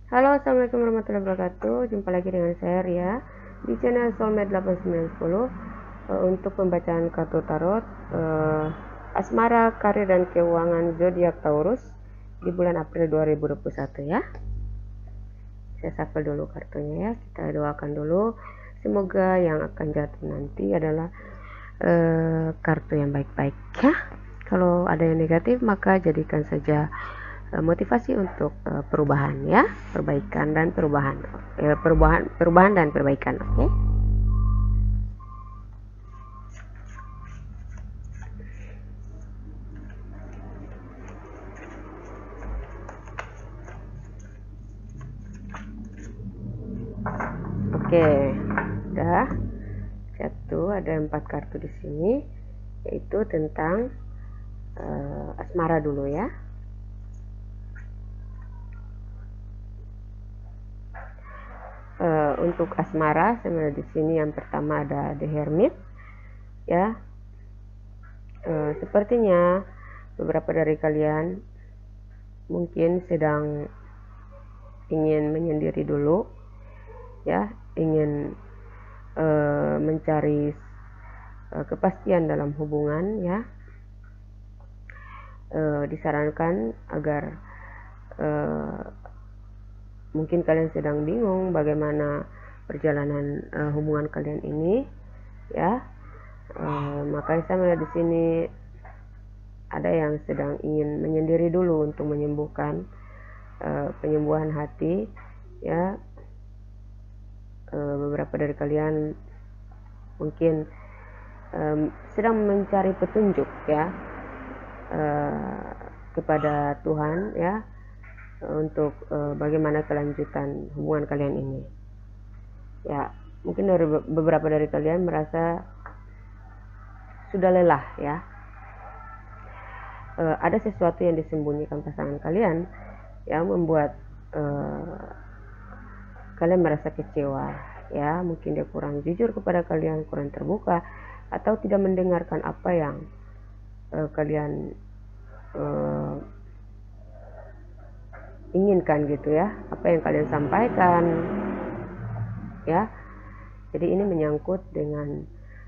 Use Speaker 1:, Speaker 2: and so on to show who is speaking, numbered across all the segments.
Speaker 1: Halo, assalamualaikum warahmatullahi wabarakatuh. Jumpa lagi dengan saya Ria di channel Soulmate 8910 untuk pembacaan kartu tarot asmara, karir dan keuangan zodiak Taurus di bulan April 2021 ya. Saya shuffle dulu kartunya ya. Kita doakan dulu. Semoga yang akan jatuh nanti adalah kartu yang baik-baik ya. Kalau ada yang negatif maka jadikan saja motivasi untuk perubahan ya, perbaikan dan perubahan, perubahan dan perbaikan. Oke. Oke, udah ada 4 kartu di sini, yaitu tentang asmara dulu ya. Untuk asmara sebenarnya di sini yang pertama ada The Hermit ya. Sepertinya beberapa dari kalian mungkin sedang ingin menyendiri dulu ya, ingin mencari kepastian dalam hubungan ya. Disarankan agar mungkin kalian sedang bingung bagaimana perjalanan hubungan kalian ini ya. Makanya saya melihat di sini ada yang sedang ingin menyendiri dulu untuk menyembuhkan penyembuhan hati ya. Beberapa dari kalian mungkin sedang mencari petunjuk ya kepada Tuhan ya, untuk bagaimana kelanjutan hubungan kalian ini ya. Mungkin dari beberapa dari kalian merasa sudah lelah ya. Ada sesuatu yang disembunyikan pasangan kalian yang membuat kalian merasa kecewa ya. Mungkin dia kurang jujur kepada kalian, kurang terbuka, atau tidak mendengarkan apa yang kalian inginkan gitu ya, apa yang kalian sampaikan ya. Jadi ini menyangkut dengan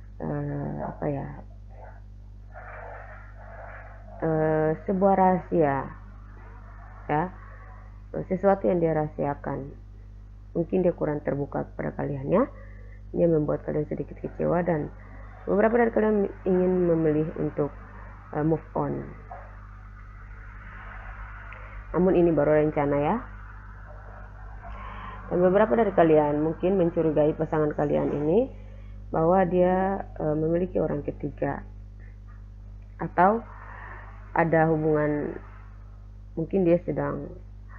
Speaker 1: sebuah rahasia ya, sesuatu yang dia rahasiakan. Mungkin dia kurang terbuka kepada kalian ya. Ini membuat kalian sedikit kecewa dan beberapa dari kalian ingin memilih untuk move on. Namun ini baru rencana ya. Dan beberapa dari kalian mungkin mencurigai pasangan kalian ini bahwa dia memiliki orang ketiga, atau ada hubungan, mungkin dia sedang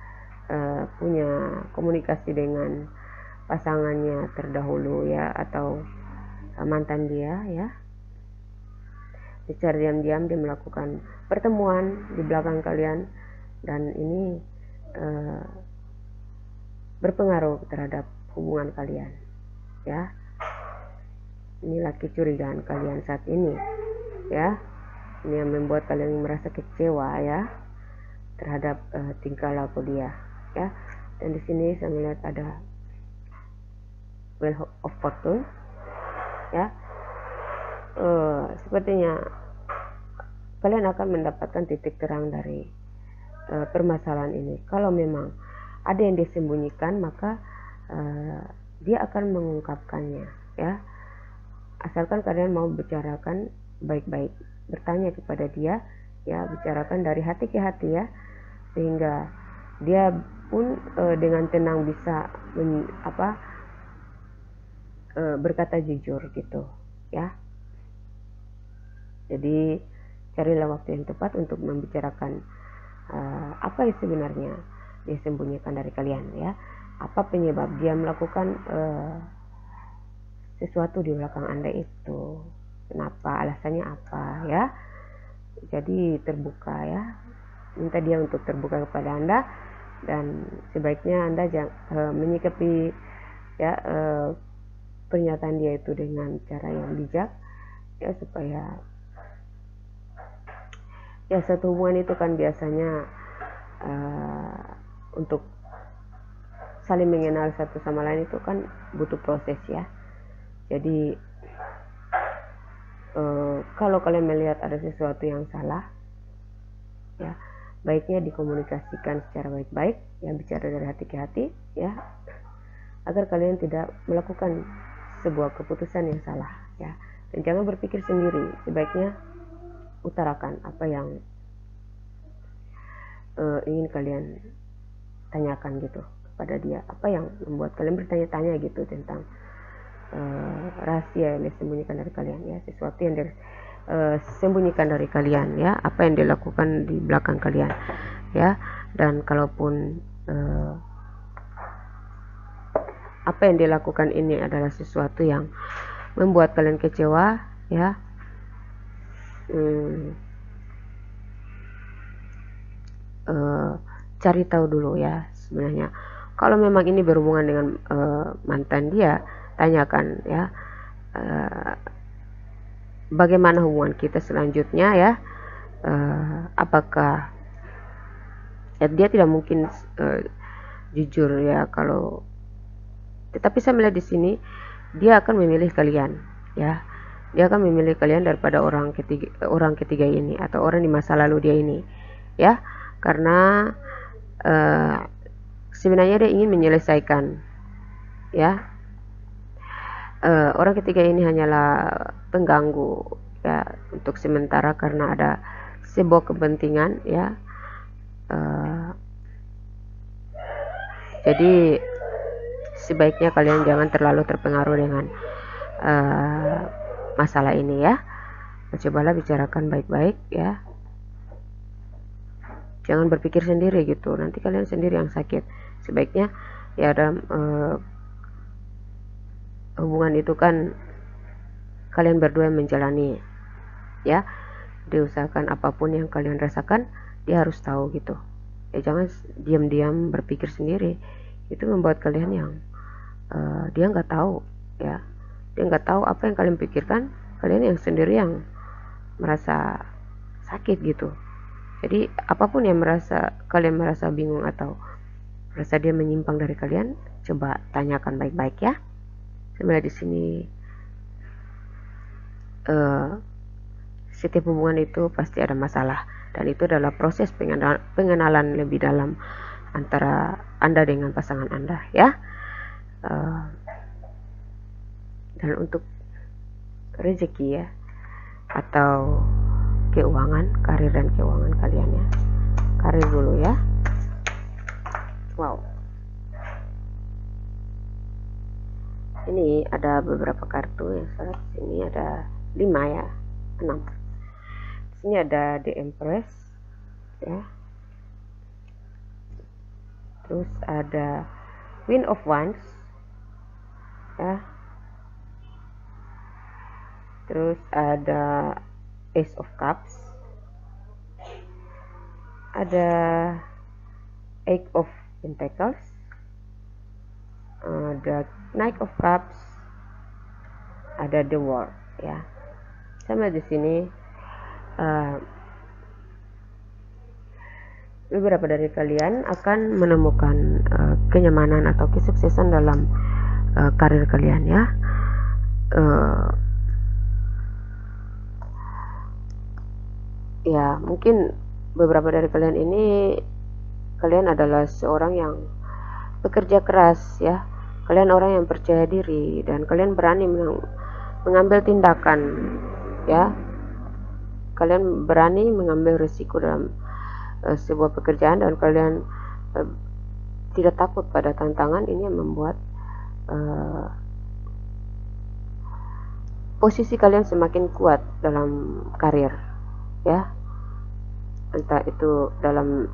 Speaker 1: punya komunikasi dengan pasangannya terdahulu ya, atau mantan dia ya. Secara diam-diam dia melakukan pertemuan di belakang kalian, dan ini berpengaruh terhadap hubungan kalian ya. Inilah kecurigaan kalian saat ini ya. Ini yang membuat kalian merasa kecewa ya terhadap tingkah laku dia ya. Dan di sini saya melihat ada Wheel of Fortune ya. Sepertinya kalian akan mendapatkan titik terang dari permasalahan ini. Kalau memang ada yang disembunyikan, maka dia akan mengungkapkannya ya. Asalkan kalian mau bicarakan baik-baik, bertanya kepada dia ya, bicarakan dari hati ke hati ya, sehingga dia pun dengan tenang bisa berkata jujur gitu ya. Jadi carilah waktu yang tepat untuk membicarakan apa yang sebenarnya dia sembunyikan dari kalian ya. Apa penyebab dia melakukan sesuatu di belakang Anda itu, kenapa, alasannya apa ya. Jadi terbuka ya, minta dia untuk terbuka kepada Anda, dan sebaiknya Anda jangan menyikapi ya pernyataan dia itu dengan cara yang bijak ya, supaya satu hubungan itu kan biasanya untuk saling mengenal satu sama lain itu kan butuh proses ya. Jadi kalau kalian melihat ada sesuatu yang salah ya, baiknya dikomunikasikan secara baik-baik ya, bicara dari hati ke hati ya, agar kalian tidak melakukan sebuah keputusan yang salah ya. Dan jangan berpikir sendiri, sebaiknya utarakan apa yang ingin kalian tanyakan gitu kepada dia, apa yang membuat kalian bertanya-tanya gitu tentang rahasia yang disembunyikan dari kalian ya, sesuatu yang disembunyikan dari kalian ya, apa yang dilakukan di belakang kalian ya. Dan kalaupun apa yang dilakukan ini adalah sesuatu yang membuat kalian kecewa ya, cari tahu dulu ya sebenarnya. Kalau memang ini berhubungan dengan mantan dia, tanyakan ya, bagaimana hubungan kita selanjutnya ya, apakah ya, dia tidak mungkin jujur ya kalau, tetapi saya melihat di sini dia akan memilih kalian ya, dia akan memilih kalian daripada orang ketiga ini atau orang di masa lalu dia ini ya, karena sebenarnya dia ingin menyelesaikan ya. Orang ketiga ini hanyalah pengganggu ya untuk sementara karena ada sebuah kepentingan ya. Jadi sebaiknya kalian jangan terlalu terpengaruh dengan masalah ini ya. Cobalah bicarakan baik-baik ya, jangan berpikir sendiri gitu, nanti kalian sendiri yang sakit. Sebaiknya ya dalam hubungan itu kan kalian berdua menjalani ya, diusahakan apapun yang kalian rasakan dia harus tahu gitu ya, jangan diam-diam berpikir sendiri, itu membuat kalian yang dia nggak tahu ya, dia nggak tahu apa yang kalian pikirkan, kalian yang sendiri yang merasa sakit gitu. Jadi apapun yang kalian merasa bingung atau merasa dia menyimpang dari kalian, coba tanyakan baik-baik ya. Sebenarnya di sini setiap hubungan itu pasti ada masalah, dan itu adalah proses pengenalan lebih dalam antara Anda dengan pasangan Anda ya. Dan untuk rezeki ya atau keuangan, karir dan keuangan kalian ya. Karir dulu ya. Wow. Ini ada beberapa kartu yang salah, sini ada 5 ya, 6. Sini ada The Empress ya. Terus ada Queen of Wands ya. Terus ada Ace of Cups. Ada Eight of Pentacles. Ada Knight of Cups, ada The World ya. Sama di sini beberapa dari kalian akan menemukan kenyamanan atau kesuksesan dalam karir kalian ya. Ya mungkin beberapa dari kalian ini, kalian adalah seorang yang bekerja keras ya, kalian orang yang percaya diri dan kalian berani mengambil tindakan ya, kalian berani mengambil risiko dalam sebuah pekerjaan, dan kalian tidak takut pada tantangan. Ini yang membuat posisi kalian semakin kuat dalam karir ya, entah itu dalam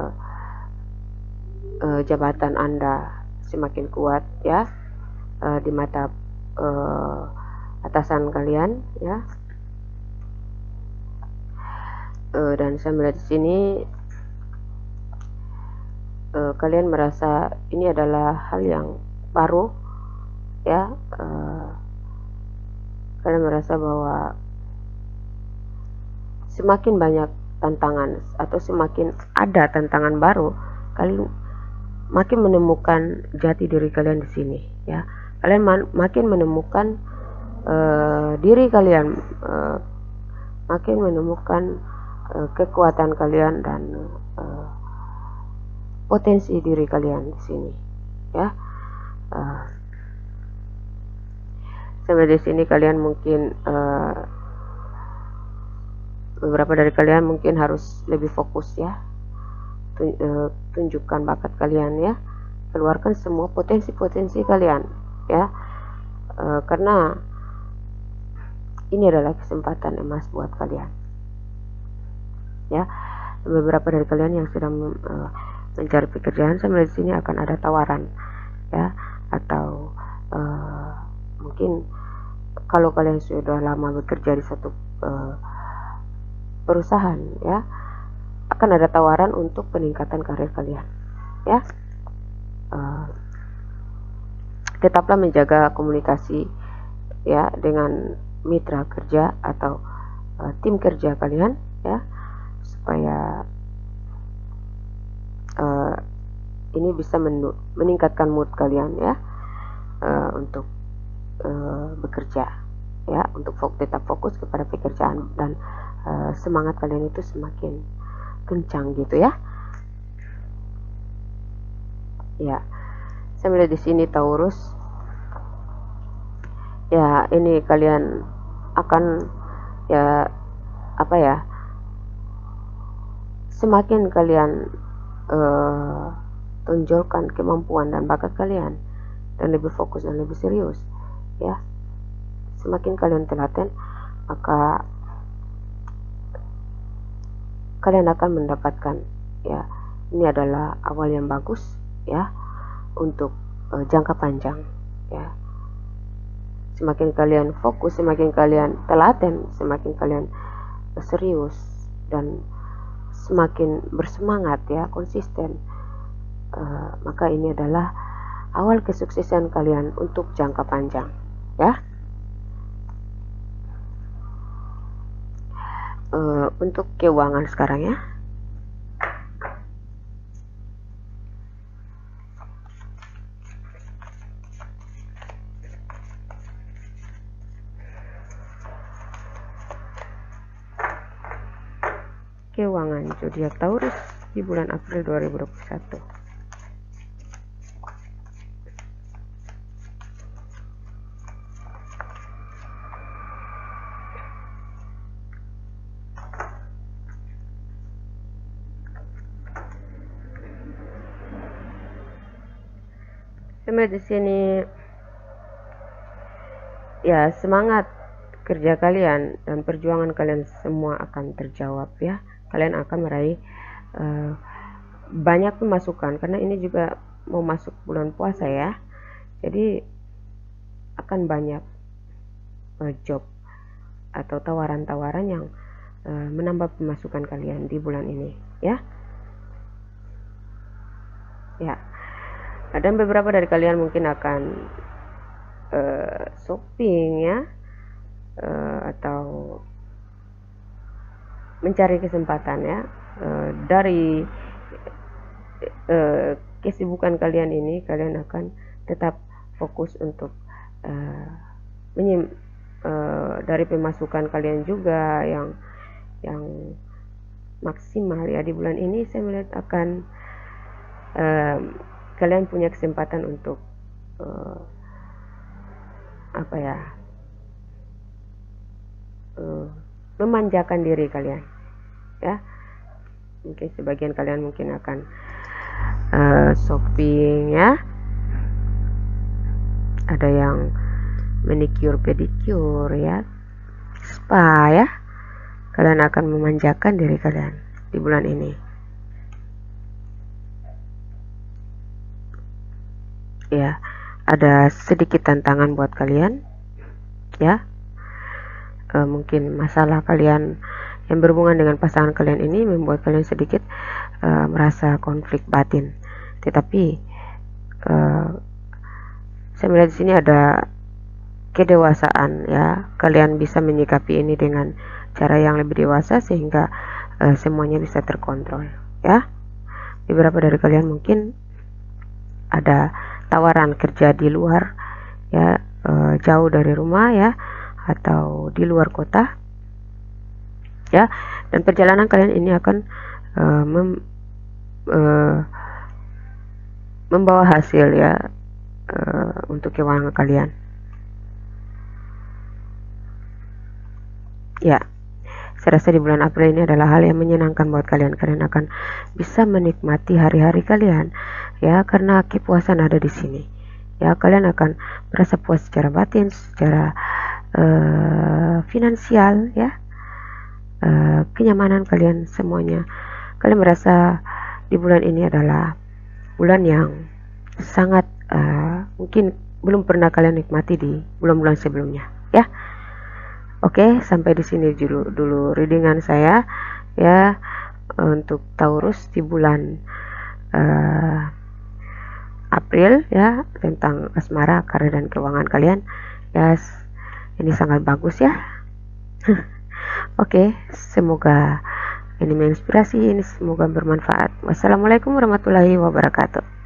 Speaker 1: jabatan Anda semakin kuat ya, di mata atasan kalian ya. Dan saya melihat di sini kalian merasa ini adalah hal yang baru ya, kalian merasa bahwa semakin banyak tantangan atau semakin ada tantangan baru, kalian makin menemukan jati diri kalian di sini ya. Kalian makin menemukan diri kalian, makin menemukan kekuatan kalian dan potensi diri kalian di sini ya. Sampai di sini kalian mungkin beberapa dari kalian mungkin harus lebih fokus ya. Tunjukkan bakat kalian ya, keluarkan semua potensi-potensi kalian ya, karena ini adalah kesempatan emas buat kalian ya. Beberapa dari kalian yang sedang mencari pekerjaan, sampai di sini akan ada tawaran ya, atau mungkin kalau kalian sudah lama bekerja di satu perusahaan ya, akan ada tawaran untuk peningkatan karir kalian ya. Tetaplah menjaga komunikasi ya dengan mitra kerja atau tim kerja kalian ya, supaya ini bisa meningkatkan mood kalian ya, untuk bekerja ya, untuk tetap fokus kepada pekerjaan dan semangat kalian itu semakin kencang gitu ya. Ya, saya melihat di sini Taurus ya, ini kalian akan ya apa ya, semakin kalian tonjolkan kemampuan dan bakat kalian dan lebih fokus dan lebih serius ya, semakin kalian telaten, maka kalian akan mendapatkan ya, ini adalah awal yang bagus ya untuk jangka panjang ya. Semakin kalian fokus, semakin kalian telaten, semakin kalian serius dan semakin bersemangat ya, konsisten, maka ini adalah awal kesuksesan kalian untuk jangka panjang ya. Untuk keuangan sekarang ya. Keuangan zodiak Taurus di bulan April 2021. Sampai di sini ya, semangat kerja kalian dan perjuangan kalian semua akan terjawab ya. Kalian akan meraih banyak pemasukan karena ini juga mau masuk bulan puasa ya. Jadi akan banyak job atau tawaran-tawaran yang menambah pemasukan kalian di bulan ini ya. Ya. Dan beberapa dari kalian mungkin akan shopping ya, atau mencari kesempatan ya, dari kesibukan kalian ini. Kalian akan tetap fokus untuk dari pemasukan kalian juga yang maksimal ya di bulan ini. Saya melihat akan kalian punya kesempatan untuk apa ya, memanjakan diri kalian ya. Mungkin sebagian kalian mungkin akan shopping ya, ada yang manicure pedicure ya, spa ya. Kalian akan memanjakan diri kalian di bulan ini ya. Ada sedikit tantangan buat kalian ya, mungkin masalah kalian yang berhubungan dengan pasangan kalian ini membuat kalian sedikit merasa konflik batin, tetapi saya melihat di sini ada kedewasaan ya. Kalian bisa menyikapi ini dengan cara yang lebih dewasa sehingga semuanya bisa terkontrol ya. Beberapa dari kalian mungkin ada tawaran kerja di luar ya, jauh dari rumah ya, atau di luar kota ya, dan perjalanan kalian ini akan membawa hasil ya untuk keuangan kalian ya. Saya rasa di bulan April ini adalah hal yang menyenangkan buat kalian. Kalian akan bisa menikmati hari-hari kalian ya, karena kepuasan ada di sini ya. Kalian akan merasa puas secara batin, secara finansial ya, kenyamanan kalian semuanya. Kalian merasa di bulan ini adalah bulan yang sangat mungkin belum pernah kalian nikmati di bulan-bulan sebelumnya ya. Oke, sampai di sini dulu readingan saya ya untuk Taurus di bulan April ya, tentang asmara, karir dan keuangan kalian ya. Ini sangat bagus ya. Oke, semoga ini menginspirasi, ini semoga bermanfaat. Wassalamualaikum warahmatullahi wabarakatuh.